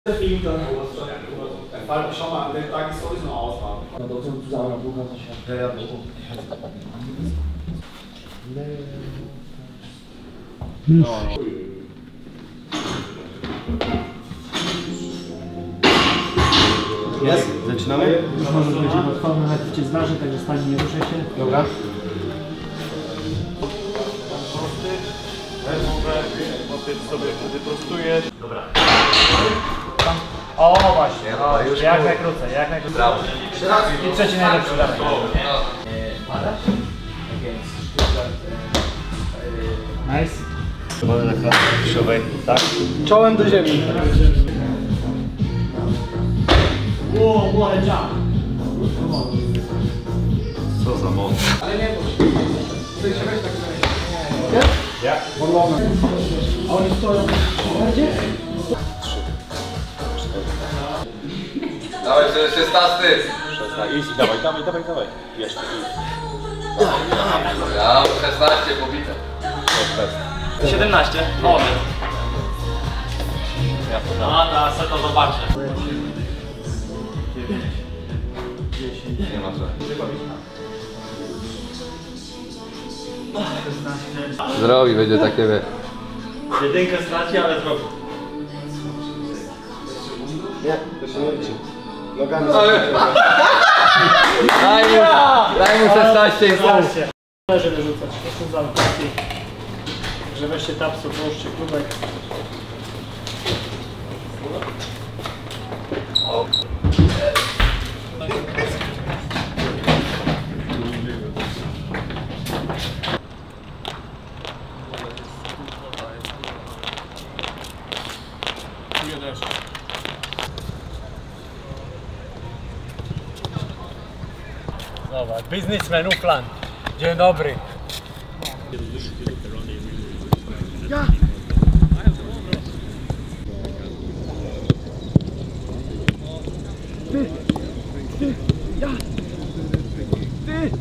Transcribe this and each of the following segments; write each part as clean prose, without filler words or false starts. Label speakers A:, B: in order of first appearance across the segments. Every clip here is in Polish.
A: Fall schon mal an dem Tag ist sowieso eine Ausnahme.
B: Jest? Zaczynamy?
C: Może będzie otworzony, nawet cię zważy, także stanie, nie ruszaj się.
B: Dobra.
A: Sobie wyprostujesz. Dobra.
C: O właśnie, o, już jak najkrócej, jak najkrócej.
B: Brawo.
C: I trzeci najlepszy dalej. Nice.
B: Wolę na klatce krzyżowej, tak?
C: Czołem do ziemi. Wow, what a jump.
B: Co za moc.
A: Ale nie, bo chcesz się weź tak sobie.
B: Jak?
A: Podłogę.
C: A oni stoją.
B: Dawaj, 16.
A: Easy, dawaj. Jeszcze.
B: Ja 16 pobite.
A: 17. O, no, teraz sobie to zobaczę.
B: Nie ma co. Zrobi, będzie takie wie.
A: Jedynkę straci, ale zrobi.
B: Nie, to się nie liczy. Nogami daj mu 16 i
C: Zobaczcie. Należy wyrzucać. Oszczędzamy pasji. Że weźcie tapsu, połóżcie klubek. Zobacz, biznesmen plan. Dzień dobry. Ja. Ty. Ja. Ty.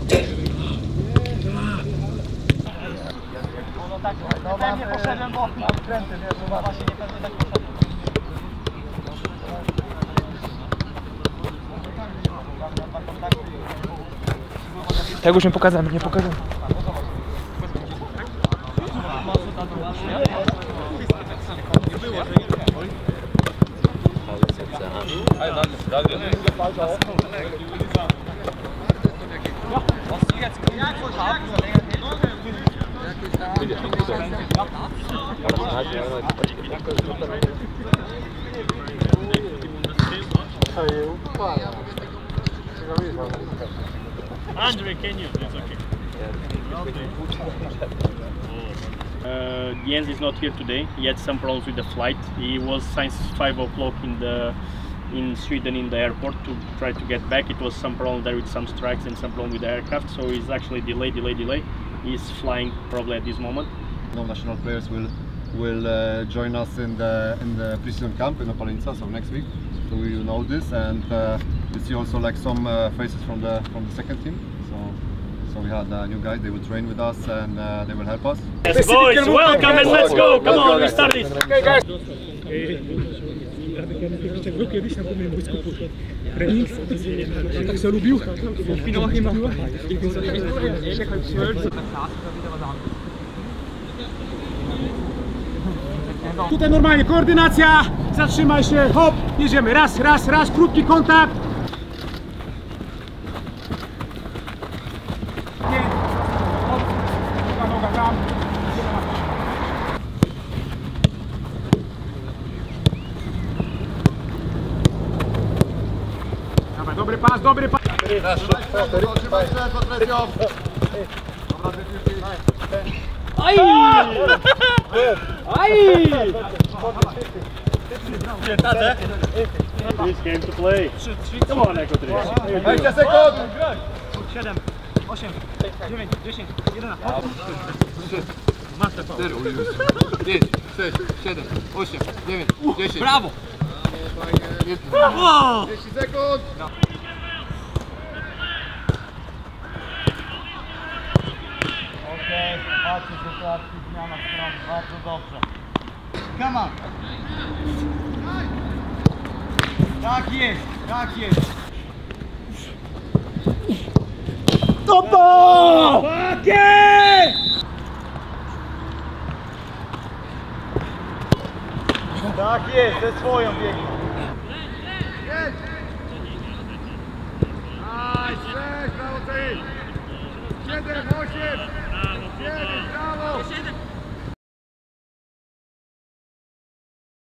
C: No tak, pewnie poszedłem, bo mam kręty, wiesz, bo właśnie niepewnie tak poszedłem. Tego już nie pokażemy, nie pokażemy.
D: Andre, can you? It's okay. Jens is not here today. He had some problems with the flight. He was since 5 o'clock in Sweden in the airport to try to get back. It was some problem there with some strikes and some problem with the aircraft. So he's actually delay. He's flying probably at this moment.
E: No national players will join us in the pre-season camp in Opalinca, so next week. So we will know this, and we see also like some faces from the second team. So we had new guys. They will train with us and they will help us.
D: Yes, boys, welcome and let's go. Come on, we start it.
C: Okay, guys. Był kiedyś na głównym wojsku trening, tak się lubił, w finałach nie ma. Tutaj normalnie koordynacja, zatrzymaj się, hop, jedziemy, raz, krótki kontakt. Hop, noga tam. Dobry pas, dobry pas. Aj! Aj!
D: This game to play. Come on, Eko 3.
E: 20 sekund!
C: 7, 8, 9, 10, 11.
E: 4, 5, 6, 7, 8, 9, 10.
C: Brawo!
E: 10 sekund!
C: Okej, patrzcie, sytuacji, zmiana stron, bardzo dobrze. Come on! Tak jest, tak jest. Opa! Tak jest! Tak jest, ze swoją biegną. Jedź! Nice, 6, brawo, 7, 8.